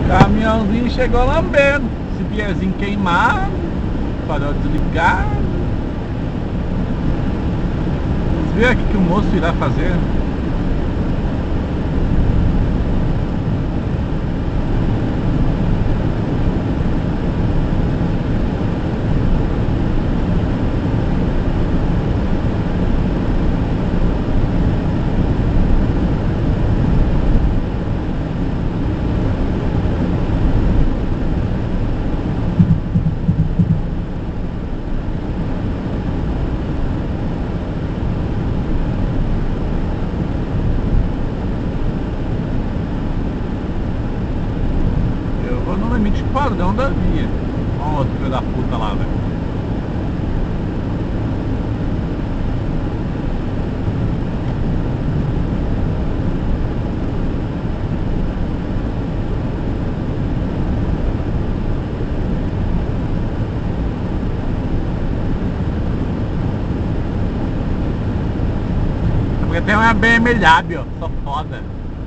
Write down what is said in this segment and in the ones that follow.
Caminhãozinho chegou lambendo. Esse piezinho queimado. Parou desligado. Você viu aqui que o moço irá fazer? Eu vou no limite padrão da via. Olha o outro filho da puta lá, velho. Porque tem uma BMW, ó, só foda.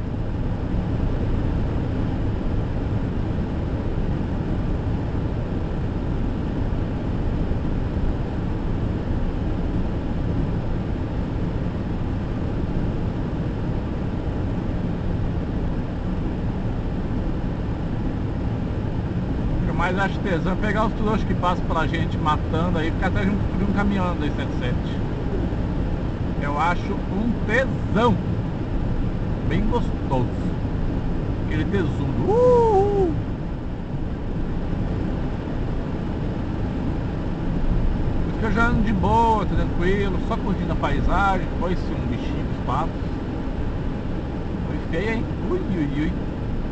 O que eu mais acho tesão é pegar os trouxas que passam pela gente matando aí e ficar até junto de um caminhão 277. Eu acho um tesão bem gostoso. Aquele tesudo. Fica já ando de boa, tranquilo, só curtindo a paisagem. Foi se um bichinho dos patos. Foi feio, hein? Ui, ui, ui.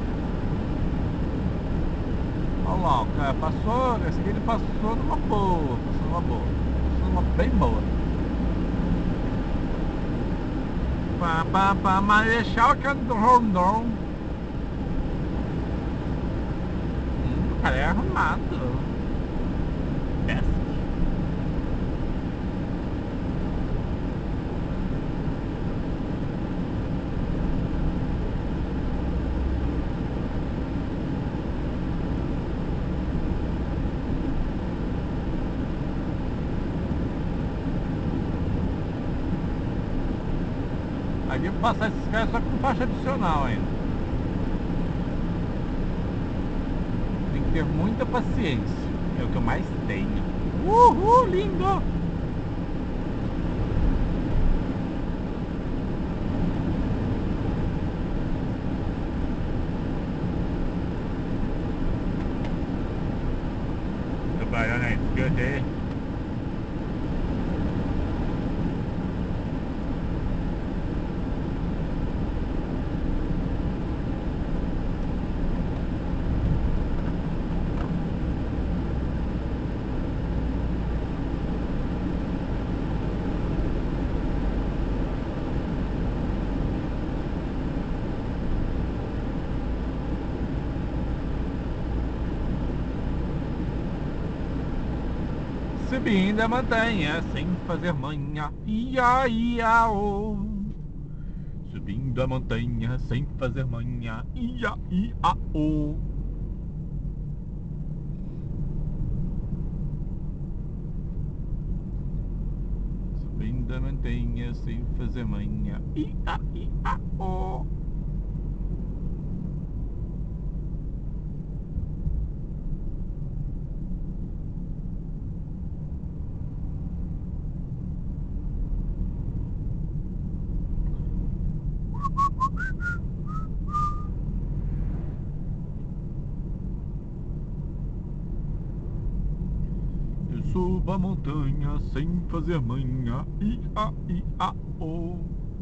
Olha lá, o cara passou, esse aqui ele passou numa boa, passou numa bem boa. Para Marechal Rondon. O cara é arrumado. Péssimo. Aí devo passar esses caras só com faixa adicional ainda. Tem que ter muita paciência. É o que eu mais tenho. Uhul, lindo! Trabalhando aí, esquerda. Subindo a montanha sem fazer manha, ia, ia, oh. Subindo a montanha sem fazer manha, ia, ia, oh. Subindo a montanha sem fazer manha, ia, ia, oh. Eu subo a montanha sem fazer manha, ia, ia, oh.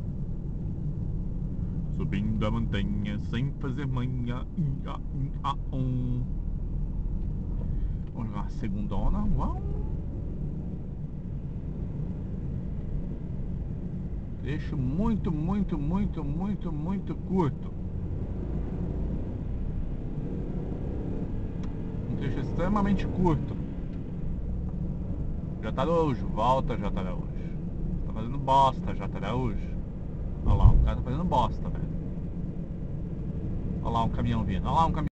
Subindo a montanha sem fazer manha, ia, ia, oh. Vamos lá, segundona, uau. Trecho muito curto. Um trecho extremamente curto. J. Araújo, volta J. Araújo. Tá fazendo bosta, J. Araújo. Olha lá, o cara tá fazendo bosta, velho. Olha lá um caminhão vindo, olha lá um caminhão.